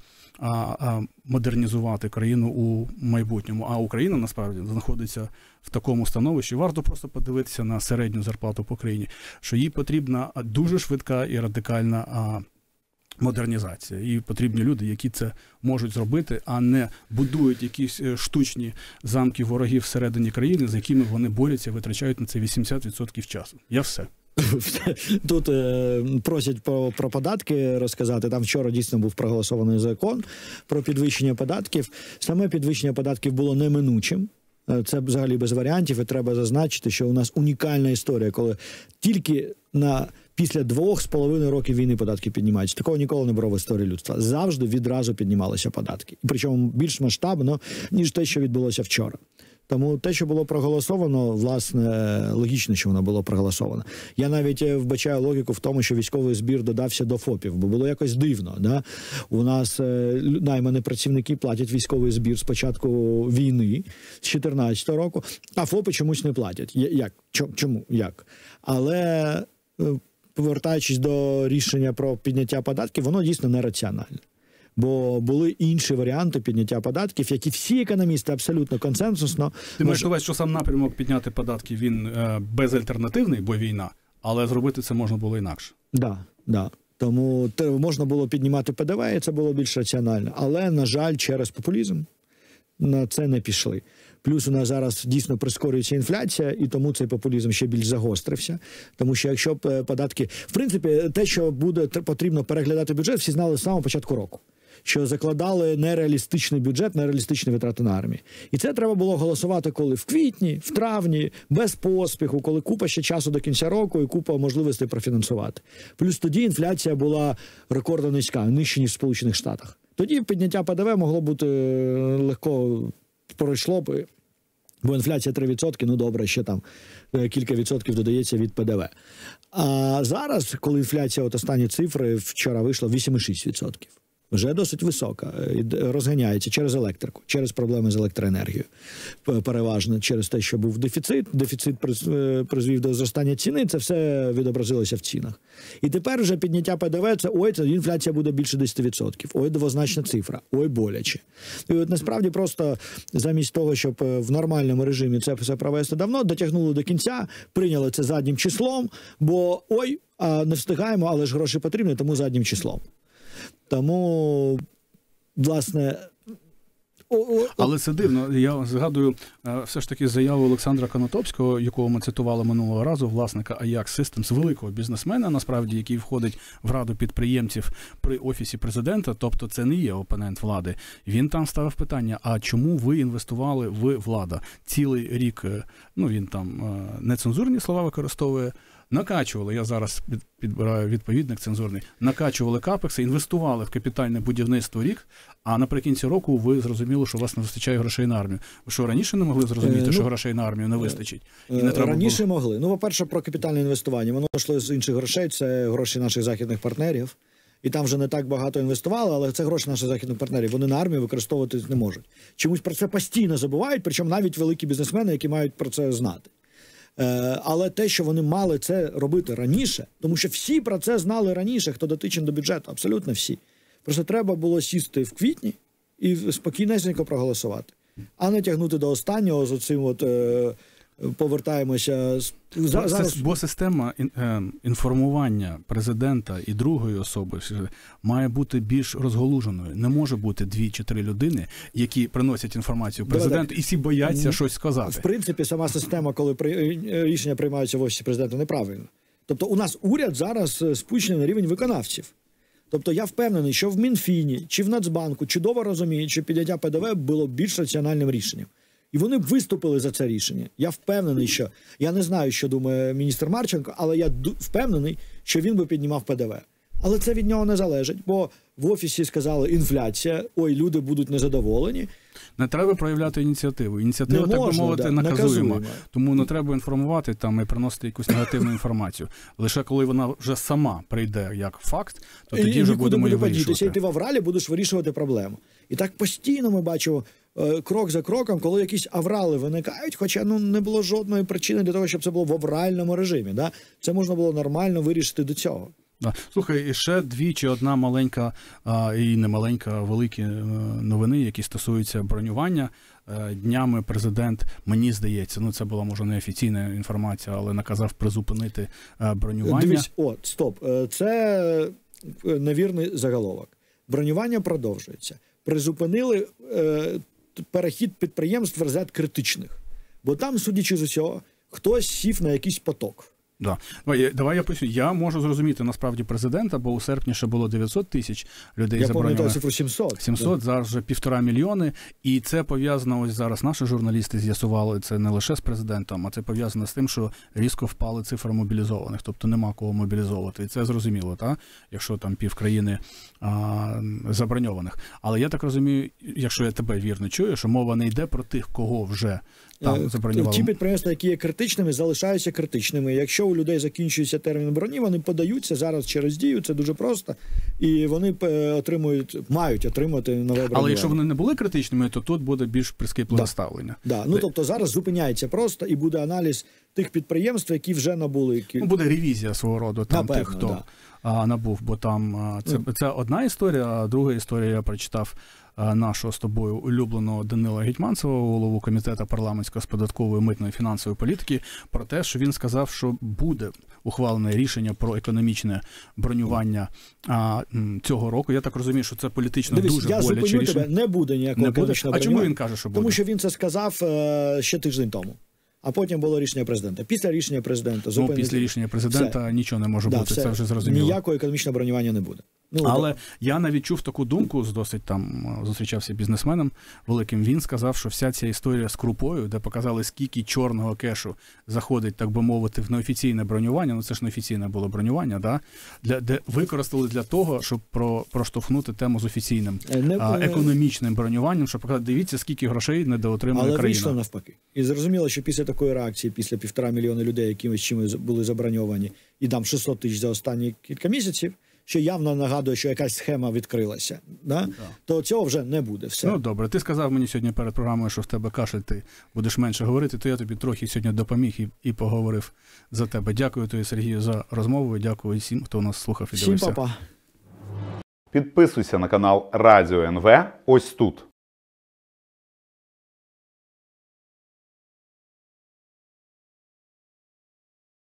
модернізувати країну у майбутньому. А Україна, насправді, знаходиться в такому становищі. Варто просто подивитися на середню зарплату по країні, що їй потрібна дуже швидка і радикальна модернізація. І потрібні люди, які це можуть зробити, а не будують якісь штучні замки ворогів всередині країни, з якими вони борються, витрачають на це 80% часу. Я все. Тут просять про податки розказати. Там вчора дійсно був проголосований закон про підвищення податків. Саме підвищення податків було неминучим. Це взагалі без варіантів, і треба зазначити, що у нас унікальна історія, коли тільки після 2,5 років війни податки піднімаються. Такого ніколи не було в історії людства. Завжди відразу піднімалися податки. І причому більш масштабно, ніж те, що відбулося вчора. Тому те, що було проголосовано, власне, логічно, що воно було проголосовано. Я навіть вбачаю логіку в тому, що військовий збір додався до ФОПів, бо було якось дивно. Да? У нас наймані працівники платять військовий збір з початку війни, з 2014 року, а ФОПи чомусь не платять. Як? Чому? Як? Але, повертаючись до рішення про підняття податків, воно дійсно нераціональне. Бо були інші варіанти підняття податків, які всі економісти абсолютно консенсусно... Ти маєш на увазі, що сам напрямок підняти податки, він безальтернативний, бо війна, але зробити це можна було інакше. Да. Тому можна було піднімати ПДВ, і це було більш раціонально. Але, на жаль, через популізм на це не пішли. Плюс у нас зараз дійсно прискорюється інфляція, і тому цей популізм ще більш загострився. Тому що якщо податки... В принципі, те, що буде потрібно переглядати бюджет, всі знали з самого початку року. Що закладали нереалістичний бюджет, нереалістичні витрати на армію. І це треба було голосувати коли? В квітні, в травні, без поспіху, коли купа ще часу до кінця року і купа можливостей профінансувати. Плюс тоді інфляція була рекордно низька, нижче, ніж в Сполучених Штатах. Тоді підняття ПДВ могло бути легко, пройшло б, бо інфляція 3%, ну добре, ще там кілька відсотків додається від ПДВ. А зараз, коли інфляція, от останні цифри, вчора вийшло 8,6%. Вже досить висока, розганяється через електрику, через проблеми з електроенергією. Переважно через те, що був дефіцит призвів до зростання ціни, це все відобразилося в цінах. І тепер вже підняття ПДВ, це інфляція буде більше 10%. Ой, двозначна цифра, ой, боляче. І от насправді просто замість того, щоб в нормальному режимі це все провести давно, дотягнули до кінця, прийняли це заднім числом, бо не встигаємо, але ж гроші потрібні, тому заднім числом. Тому, власне... Але це дивно. Я згадую все ж таки заяву Олександра Конотопського, якого ми цитували минулого разу, власника Ajax Systems, великого бізнесмена, насправді, який входить в раду підприємців при Офісі президента, тобто це не є опонент влади. Він там ставив питання, а чому ви інвестували в влада? Цілий рік, він там нецензурні слова використовує, накачували, я зараз підбираю відповідник цензурний, накачували капекси, інвестували в капітальне будівництво рік, а наприкінці року ви зрозуміли, що у вас не вистачає грошей на армію. Ви що, раніше не могли зрозуміти, що грошей на армію не вистачить? І не треба раніше могли. По-перше, про капітальне інвестування. Воно йшло з інших грошей, це гроші наших західних партнерів. І там вже не так багато інвестували, але це гроші наших західних партнерів. Вони на армію використовувати не можуть. Чомусь про це постійно забувають, причому навіть великі бізнесмени, які мають про це знати. Але те, що вони мали це робити раніше, тому що всі про це знали раніше, хто дотичен до бюджету, абсолютно всі. Просто треба було сісти в квітні і спокійнесенько проголосувати, а не тягнути до останнього з оцим повертаємося. Бо система інформування президента і другої особи має бути більш розголуженою. Не може бути 2 чи 3 людини, які приносять інформацію президенту, і всі бояться щось сказати. В принципі, сама система, коли рішення приймаються в Офісі президента, неправильно. Тобто у нас уряд зараз спущений на рівень виконавців. Тобто я впевнений, що в Мінфіні чи в Нацбанку чудово розуміють, що підняття ПДВ було більш раціональним рішенням. І вони б виступили за це рішення. Я впевнений, що... Я не знаю, що думає міністр Марченко, але я впевнений, що він би піднімав ПДВ. Але це від нього не залежить, бо в офісі сказали інфляція, ой, люди будуть незадоволені. Не треба проявляти ініціативу. Ініціатива, не можна, так би мовити, да, наказуємо. Тому не треба інформувати там і приносити якусь негативну інформацію. Лише коли вона вже сама прийде як факт, то тоді вже будемо її вирішувати. І ти в авралі будеш вирішувати проблему. І так постійно ми бачимо крок за кроком, коли якісь аврали виникають, хоча не було жодної причини для того, щоб це було в авральному режимі. Да? Це можна було нормально вирішити до цього. Слухай, і ще дві чи одна маленька і не маленька, великі новини, які стосуються бронювання. Днями президент, мені здається, це була, може, не офіційна інформація, але наказав призупинити бронювання. Дивись, стоп, це невірний заголовок. Бронювання продовжується. Призупинили перехід підприємств в розряд критичних. Бо там, судячи з усього, хтось сів на якийсь поток. Да. Давай я поясню. Я можу зрозуміти насправді президента, бо у серпні ще було 900 тисяч людей заброньовано. Я пам'ятаю цифру 700. 700, да. Зараз вже 1,5 мільйони. І це пов'язано, ось зараз наші журналісти з'ясували, це не лише з президентом, а це пов'язано з тим, що різко впали цифри мобілізованих. Тобто нема кого мобілізовувати. І це зрозуміло, так? Якщо там півкраїни заброньованих. Але я так розумію, якщо я тебе вірно чую, що мова не йде про тих, кого вже там забронювали. Ті підприємства, які є критичними, залишаються критичними. Якщо у людей закінчується термін броні, вони подаються зараз через Дію, це дуже просто, і вони мають отримати нове бронювання. Але якщо вони не були критичними, то тут буде більш прискіпливе ставлення. Да. Тобто зараз зупиняється просто і буде аналіз тих підприємств, які вже набули. Буде ревізія свого роду там напевно, тих, хто набув, бо там це одна історія, а друга історія я прочитав нашого з тобою улюбленого Данила Гетманцева, голову комітету парламентської з податкової, митної, фінансової політики, про те, що він сказав, що буде ухвалене рішення про економічне бронювання цього року. Я так розумію, що це політично дуже боляче рішення. Я зупиню тебе, не буде ніякого економічного бронювання. А чому він каже, що буде? Тому що він це сказав ще тиждень тому. А потім було рішення президента. Після рішення президента після рішення президента нічого не може бути, це вже зрозуміло. Ніякого економічного бронювання не буде. Але я навіть чув таку думку, досить там зустрічався бізнесменом великим, він сказав, що вся ця історія з крупою, де показали, скільки чорного кешу заходить, так би мовити, в неофіційне бронювання, це ж неофіційне було бронювання, да? Де використали для того, щоб проштовхнути тему з офіційним економічним бронюванням, щоб показати, дивіться, скільки грошей недоотримує країна. Але вийшло навпаки. І зрозуміло, що після такої реакції, після 1,5 мільйона людей, якимось чимось були заброньовані, і там 600 тисяч за останні кілька місяців, що явно нагадує, що якась схема відкрилася, то цього вже не буде. Все. Добре, ти сказав мені сьогодні перед програмою, що в тебе кашель, ти будеш менше говорити, то я тобі трохи сьогодні допоміг і поговорив за тебе. Дякую тобі, Сергію, за розмову, дякую всім, хто нас слухав і дивився. Всім па-па. Підписуйся на канал Радіо НВ ось тут.